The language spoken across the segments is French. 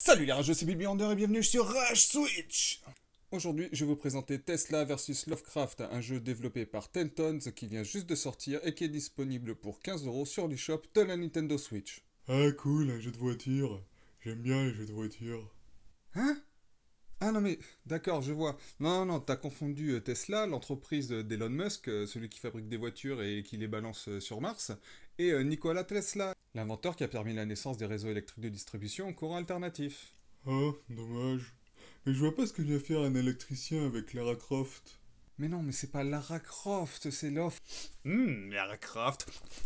Salut les rageux, c'est Bill Beyonder et bienvenue sur Rage Switch. Aujourd'hui, je vais vous présenter Tesla vs Lovecraft, un jeu développé par Tentons qui vient juste de sortir et qui est disponible pour 15 € sur l'eShop de la Nintendo Switch. Ah cool, un jeu de voiture. J'aime bien les jeux de voiture. Hein? Ah non mais, d'accord, je vois. Non, t'as confondu Tesla, l'entreprise d'Elon Musk, celui qui fabrique des voitures et qui les balance sur Mars, et Nikola Tesla, l'inventeur qui a permis la naissance des réseaux électriques de distribution au courant alternatif. Oh, dommage. Mais je vois pas ce que vient faire un électricien avec Lara Croft. Mais non, mais c'est pas Lara Croft, c'est Love. Lara Croft.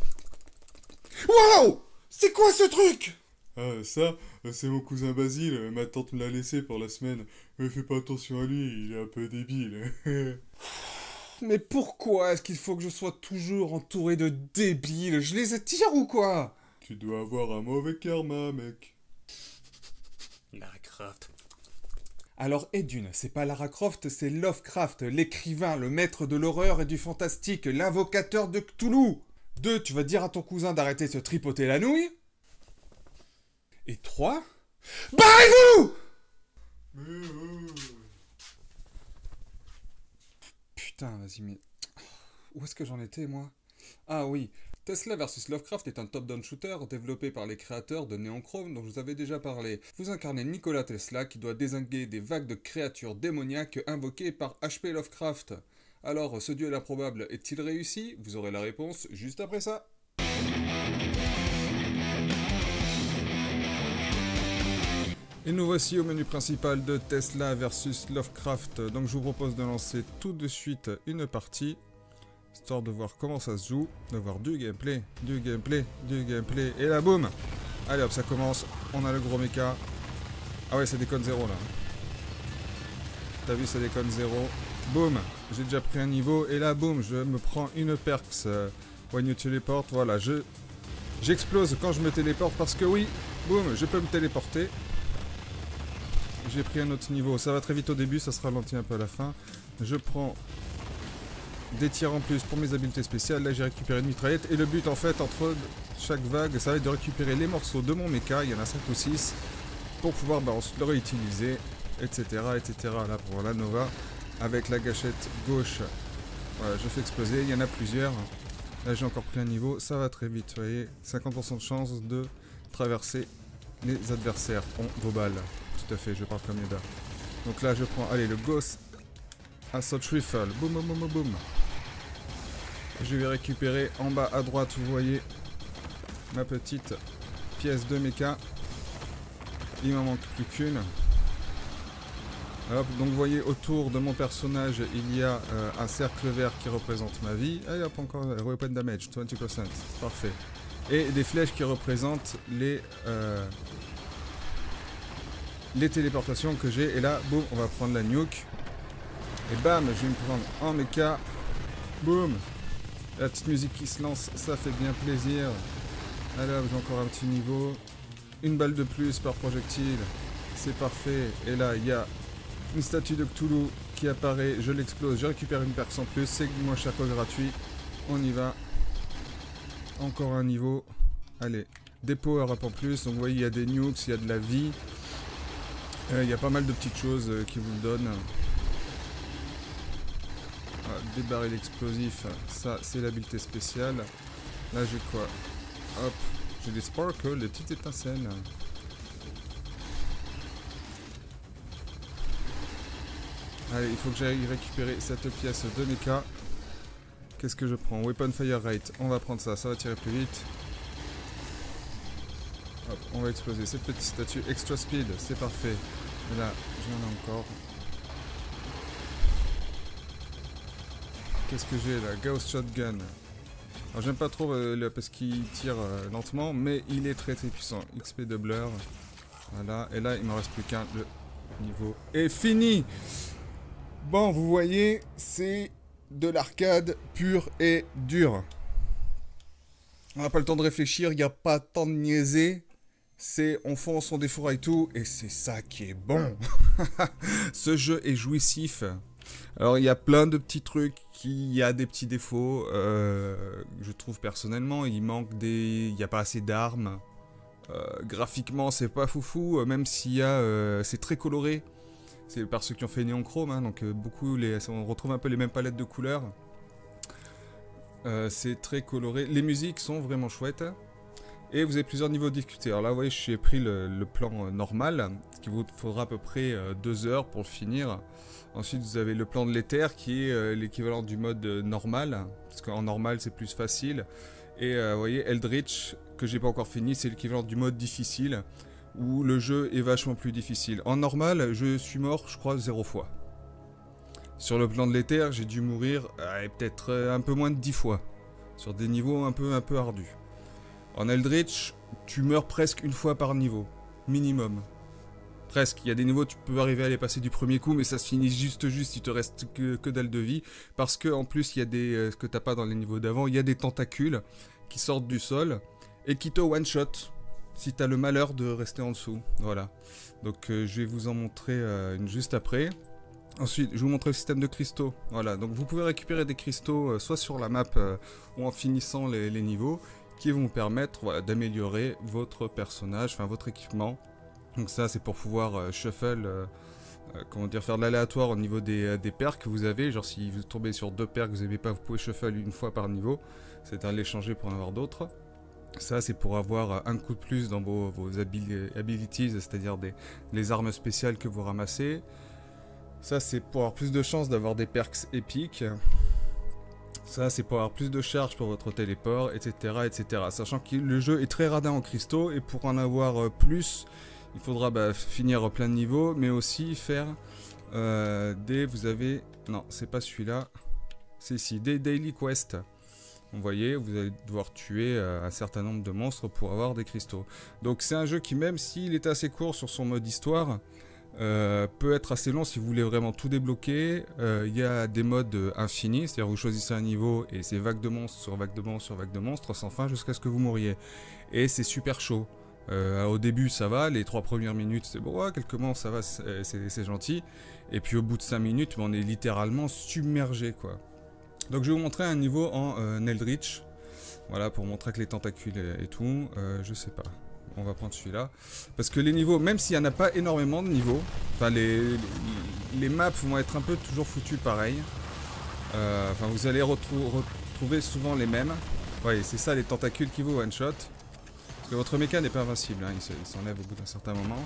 Wow! C'est quoi ce truc? Ah, ça, c'est mon cousin Basile, ma tante me l'a laissé pour la semaine. Mais fais pas attention à lui, il est un peu débile. Mais pourquoi est-ce qu'il faut que je sois toujours entouré de débiles? Je les attire ou quoi? Tu dois avoir un mauvais karma, mec. Lara Croft. Alors, Edune, c'est pas Lara Croft, c'est Lovecraft, l'écrivain, le maître de l'horreur et du fantastique, l'invocateur de Cthulhu. 2. Tu vas dire à ton cousin d'arrêter de se tripoter la nouille. Et 3. Barrez-vous! Putain, vas-y, mais... Où est-ce que j'en étais, moi? Ah oui, Tesla vs Lovecraft est un top-down shooter développé par les créateurs de Neonchrome dont je vous avais déjà parlé. Vous incarnez Nikola Tesla qui doit désinguer des vagues de créatures démoniaques invoquées par H.P. Lovecraft. Alors, ce duel improbable est-il réussi? Vous aurez la réponse juste après ça. Et nous voici au menu principal de Tesla vs Lovecraft. Donc je vous propose de lancer tout de suite une partie, histoire de voir comment ça se joue, de voir du gameplay, et là boum. Allez hop, ça commence, on a le gros mecha. Ah ouais, ça déconne zéro là. T'as vu, ça déconne zéro. Boum, j'ai déjà pris un niveau, et là boum, je me prends une perks. When you teleport, voilà, j'explose quand je me téléporte, parce que oui, boum, je peux me téléporter. J'ai pris un autre niveau, ça va très vite au début, ça se ralentit un peu à la fin. Je prends des tirs en plus pour mes habiletés spéciales, là j'ai récupéré une mitraillette. Et le but en fait, entre chaque vague, ça va être de récupérer les morceaux de mon mecha, il y en a 5 ou 6, pour pouvoir ensuite le réutiliser, etc. Là pour la Nova, avec la gâchette gauche, voilà, je fais exploser, il y en a plusieurs. Là j'ai encore pris un niveau, ça va très vite, vous voyez, 50% de chance de traverser les adversaires ont vos balles. Tout à fait, je parle comme Yoda. Donc là, je prends, allez, le Ghost Assault Rifle. Boum, boum, boum, boum. Je vais récupérer en bas à droite, vous voyez, ma petite pièce de mecha. Il m'en manque plus qu'une. Hop, donc vous voyez, autour de mon personnage, il y a un cercle vert qui représente ma vie. Allez, hop, encore, weapon damage, 20%. Parfait. Et des flèches qui représentent les téléportations que j'ai. Et là, boum, on va prendre la nuke. Et bam, je vais me prendre en mecha. Boum. La petite musique qui se lance, ça fait bien plaisir. Allez, j'ai encore un petit niveau. Une balle de plus par projectile. C'est parfait. Et là, il y a une statue de Cthulhu qui apparaît. Je l'explose. Je récupère une perks en plus. C'est moi chaque fois gratuit. On y va. Encore un niveau. Allez. Des power-up en plus. Donc vous voyez, il y a des nukes, il y a de la vie. Il y a pas mal de petites choses qui vous le donnent. Ah, des barils explosifs, ça c'est l'habileté spéciale. Là j'ai quoi? Hop, j'ai des sparkles, des petites étincelles. Allez, il faut que j'aille récupérer cette pièce de mecha. Qu'est-ce que je prends? Weapon Fire Rate, on va prendre ça, ça va tirer plus vite. Hop, on va exploser cette petite statue. Extra speed, c'est parfait. Et là, j'en ai encore. Qu'est-ce que j'ai là? Ghost Shotgun. Alors j'aime pas trop parce qu'il tire lentement, mais il est très très puissant. XP de Blur. Voilà, et là il me reste plus qu'un. Le niveau est fini. Bon, vous voyez, c'est de l'arcade pur et dur. On n'a pas le temps de réfléchir, il n'y a pas tant de niaiser. C'est on fonce, on défouraille tout, et c'est ça qui est bon. Ce jeu est jouissif. Alors il y a plein de petits trucs, il y a des petits défauts, je trouve personnellement, il n'y a pas assez d'armes. Graphiquement, c'est pas foufou, même s'il y a... c'est très coloré. C'est par ceux qui ont fait Néon Chrome, hein, donc on retrouve un peu les mêmes palettes de couleurs. C'est très coloré. Les musiques sont vraiment chouettes. Et vous avez plusieurs niveaux de difficulté. Alors là, vous voyez, j'ai pris le plan normal, qui vous faudra à peu près 2 heures pour le finir. Ensuite, vous avez le plan de l'éther, qui est l'équivalent du mode normal, parce qu'en normal, c'est plus facile. Et vous voyez, Eldritch, que j'ai pas encore fini, c'est l'équivalent du mode difficile, où le jeu est vachement plus difficile. En normal, je suis mort, je crois, 0 fois. Sur le plan de l'éther, j'ai dû mourir peut-être un peu moins de 10 fois, sur des niveaux un peu ardus. En Eldritch, tu meurs presque une fois par niveau, minimum. Presque, il y a des niveaux tu peux arriver à les passer du premier coup, mais ça se finit juste, il te reste que dalle de vie, parce que en plus il y a des, ce que t'as pas dans les niveaux d'avant, il y a des tentacules qui sortent du sol, et qui te one-shot, si t'as le malheur de rester en dessous, voilà. Donc je vais vous en montrer une juste après. Ensuite, je vais vous montrer le système de cristaux, voilà. Donc vous pouvez récupérer des cristaux, soit sur la map, ou en finissant les niveaux, qui vont vous permettre voilà, d'améliorer votre personnage, enfin votre équipement. Donc ça c'est pour pouvoir shuffle, comment dire, faire de l'aléatoire au niveau des perks que vous avez. Genre si vous tombez sur 2 perks que vous n'avez pas, vous pouvez shuffle une fois par niveau. C'est-à-dire l'échanger pour en avoir d'autres. Ça c'est pour avoir un coup de plus dans vos abilities, c'est-à-dire les armes spéciales que vous ramassez. Ça c'est pour avoir plus de chances d'avoir des perks épiques. Ça, c'est pour avoir plus de charge pour votre téléport, etc., etc. Sachant que le jeu est très radin en cristaux, et pour en avoir plus, il faudra finir plein de niveaux, mais aussi faire vous avez... Non, c'est pas celui-là. C'est ici, des Daily Quest. Vous voyez, vous allez devoir tuer un certain nombre de monstres pour avoir des cristaux. Donc c'est un jeu qui, même s'il est assez court sur son mode histoire... peut être assez long si vous voulez vraiment tout débloquer. Il y a des modes infinis, c'est-à-dire vous choisissez un niveau et c'est vague de monstres sur vague de monstres sur vague de monstres sans fin jusqu'à ce que vous mouriez. Et c'est super chaud. Au début ça va, les 3 premières minutes c'est bon, ouais, quelques monstres ça va, c'est gentil. Et puis au bout de 5 minutes on est littéralement submergé quoi. Donc je vais vous montrer un niveau en Eldritch. Voilà, pour montrer que les tentacules et tout, je sais pas. On va prendre celui-là. Parce que les niveaux, même s'il n'y en a pas énormément de niveaux, enfin les maps vont être un peu toujours foutues pareil. Enfin vous allez retrouver souvent les mêmes. Ouais, c'est ça les tentacules qui vous one-shot. Parce que votre méca n'est pas invincible, hein, il s'enlève au bout d'un certain moment.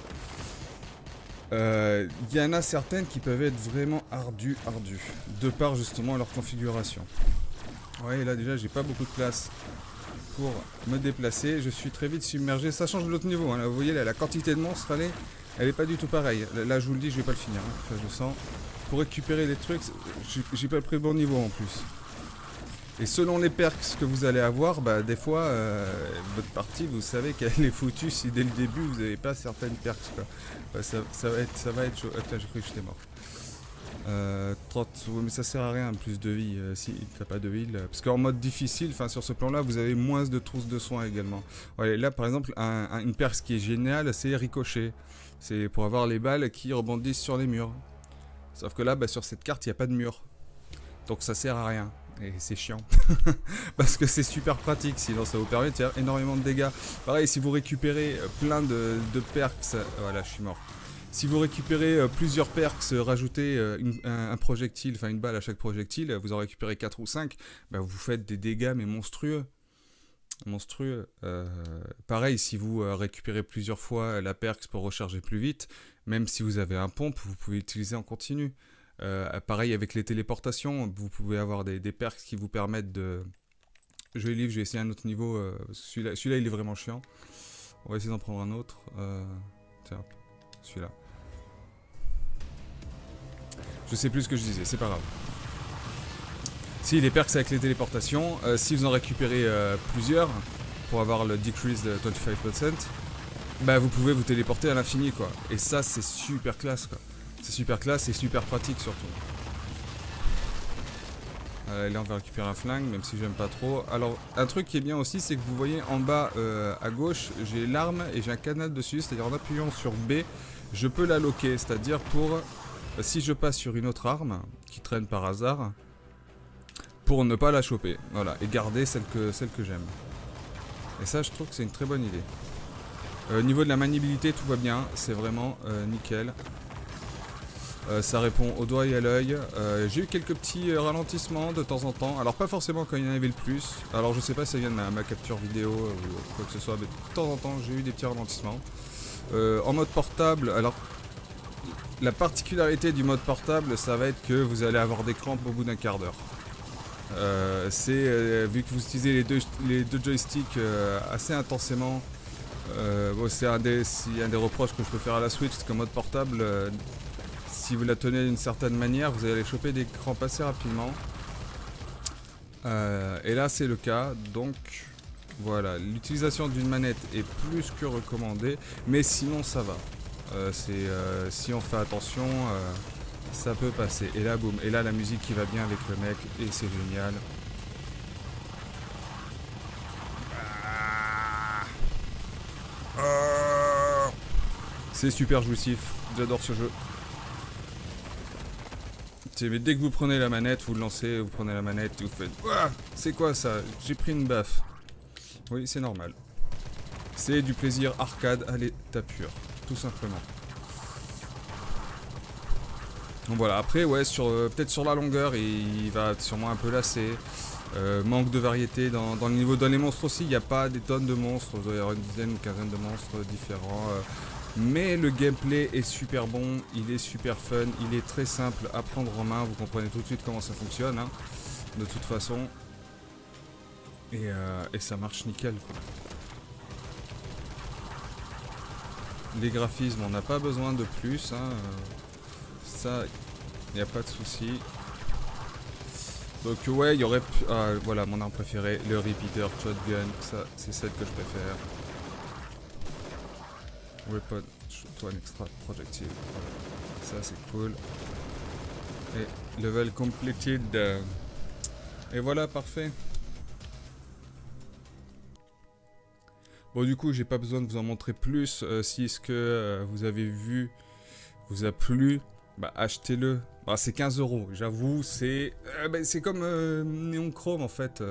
Il y en a certaines qui peuvent être vraiment ardues, de par justement leur configuration. Ouais, là déjà j'ai pas beaucoup de place pour me déplacer, je suis très vite submergé. Ça change de l'autre niveau, hein. Là, vous voyez là, la quantité de monstres, elle est pas du tout pareille. Là je vous le dis, je vais pas le finir, hein. Ça, je le sens. Pour récupérer les trucs, j'ai pas pris le bon niveau en plus. Et selon les perks que vous allez avoir, des fois, votre partie, vous savez qu'elle est foutue si dès le début vous n'avez pas certaines perks, quoi. Ça va être chaud. Attends, j'ai cru que j'étais mort. 30, mais ça sert à rien, plus de vie, si t'as pas de heal. Parce qu'en mode difficile, sur ce plan-là, vous avez moins de trousses de soins également. Ouais, là, par exemple, une perk qui est géniale, c'est ricochet. C'est pour avoir les balles qui rebondissent sur les murs. Sauf que là, sur cette carte, il n'y a pas de mur. Donc ça sert à rien. Et c'est chiant. Parce que c'est super pratique, sinon ça vous permet de faire énormément de dégâts. Pareil, si vous récupérez plein de perks... Voilà, je suis mort. Si vous récupérez plusieurs perks, rajoutez un projectile, enfin une balle à chaque projectile, vous en récupérez 4 ou 5, vous faites des dégâts mais monstrueux. Monstrueux. Pareil, si vous récupérez plusieurs fois la perks pour recharger plus vite, même si vous avez un pompe, vous pouvez l'utiliser en continu. Pareil avec les téléportations, vous pouvez avoir des perks qui vous permettent de... Je vais livre, je vais essayer un autre niveau, celui-là il est vraiment chiant. On va essayer d'en prendre un autre. Tiens, celui-là. Je sais plus ce que je disais, c'est pas grave. Si, les perks avec les téléportations, si vous en récupérez plusieurs, pour avoir le decrease de 25%, vous pouvez vous téléporter à l'infini, quoi. Et ça, c'est super classe, quoi. C'est super classe et super pratique, surtout. Là, on va récupérer un flingue, même si j'aime pas trop. Alors, un truc qui est bien aussi, c'est que vous voyez en bas à gauche, j'ai l'arme et j'ai un canal dessus, c'est-à-dire en appuyant sur B, je peux la loquer, c'est-à-dire pour... si je passe sur une autre arme, qui traîne par hasard, pour ne pas la choper, voilà, et garder celle que j'aime. Et ça, je trouve que c'est une très bonne idée. Au niveau de la maniabilité, tout va bien, c'est vraiment nickel. Ça répond au doigt et à l'œil. J'ai eu quelques petits ralentissements de temps en temps. Alors pas forcément quand il y en avait le plus. Alors je sais pas si ça vient de ma capture vidéo ou quoi que ce soit. Mais de temps en temps j'ai eu des petits ralentissements. En mode portable, alors la particularité du mode portable, ça va être que vous allez avoir des crampes au bout d'un quart d'heure. Vu que vous utilisez les deux joysticks assez intensément, bon, c'est un des reproches que je peux faire à la Switch, c'est qu'en mode portable, si vous la tenez d'une certaine manière, vous allez choper des crampes assez rapidement. Et là c'est le cas, donc voilà, l'utilisation d'une manette est plus que recommandée, mais sinon ça va. Si on fait attention, ça peut passer. Et là boum, et là la musique qui va bien avec le mec, et c'est génial. C'est super jouissif, j'adore ce jeu. Mais dès que vous prenez la manette, vous le lancez, vous prenez la manette, vous faites ouah, c'est quoi ça? J'ai pris une baffe. Oui, c'est normal. C'est du plaisir arcade à l'état pur, tout simplement. Donc voilà, après, ouais, peut-être sur la longueur, il va sûrement un peu lasser. Manque de variété dans le niveau. Dans les monstres aussi, il n'y a pas des tonnes de monstres. Il doit y avoir une dizaine, une quinzaine de monstres différents. Mais le gameplay est super bon, il est super fun, il est très simple à prendre en main. Vous comprenez tout de suite comment ça fonctionne, hein, de toute façon. Et ça marche nickel, quoi. Les graphismes, on n'a pas besoin de plus, hein. Ça, il n'y a pas de souci. Donc ouais, il y aurait... voilà, mon arme préférée, le repeater shotgun. Ça, c'est celle que je préfère. Weapon, one extra projectile. Ça, c'est cool. Et level completed. Et voilà, parfait. Bon, du coup, j'ai pas besoin de vous en montrer plus. Si ce que vous avez vu vous a plu, bah achetez-le. Bah, c'est 15 €, j'avoue, c'est comme Neon Chrome en fait.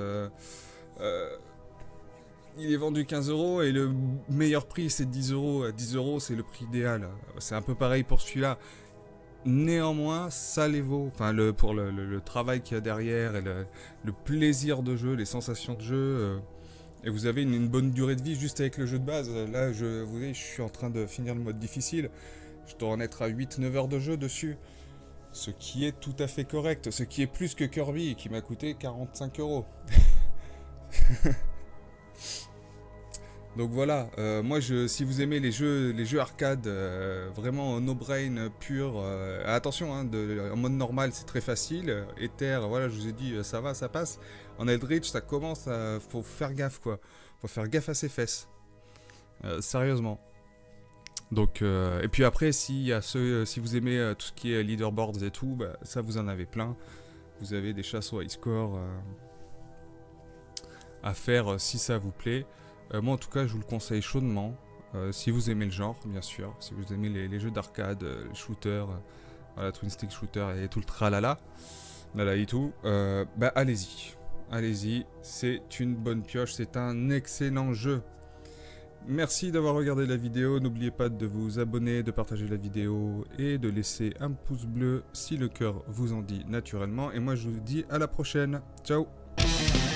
Il est vendu 15 € et le meilleur prix c'est 10 €. 10 € c'est le prix idéal. C'est un peu pareil pour celui-là. Néanmoins, ça les vaut. Enfin, pour le travail qu'il y a derrière et le plaisir de jeu, les sensations de jeu. Et vous avez une bonne durée de vie juste avec le jeu de base. Là, vous voyez, je suis en train de finir le mode difficile. Je dois en être à 8-9 heures de jeu dessus. Ce qui est tout à fait correct. Ce qui est plus que Kirby, qui m'a coûté 45 €. Donc voilà, moi si vous aimez les jeux arcade, vraiment no brain pur, attention, hein, en mode normal c'est très facile, Ether, voilà je vous ai dit ça va, ça passe, en Eldritch ça commence, faut faire gaffe quoi, faut faire gaffe à ses fesses, sérieusement. Donc, et puis après si vous aimez tout ce qui est leaderboards et tout, bah, ça vous en avez plein, vous avez des chasses au high score à faire si ça vous plaît. Moi en tout cas je vous le conseille chaudement, si vous aimez le genre bien sûr, si vous aimez les jeux d'arcade, les shooters, voilà, twin stick shooter et tout le tralala, là et tout, bah allez-y, allez-y, c'est une bonne pioche, c'est un excellent jeu. Merci d'avoir regardé la vidéo, n'oubliez pas de vous abonner, de partager la vidéo et de laisser un pouce bleu si le cœur vous en dit naturellement, et moi je vous dis à la prochaine, ciao.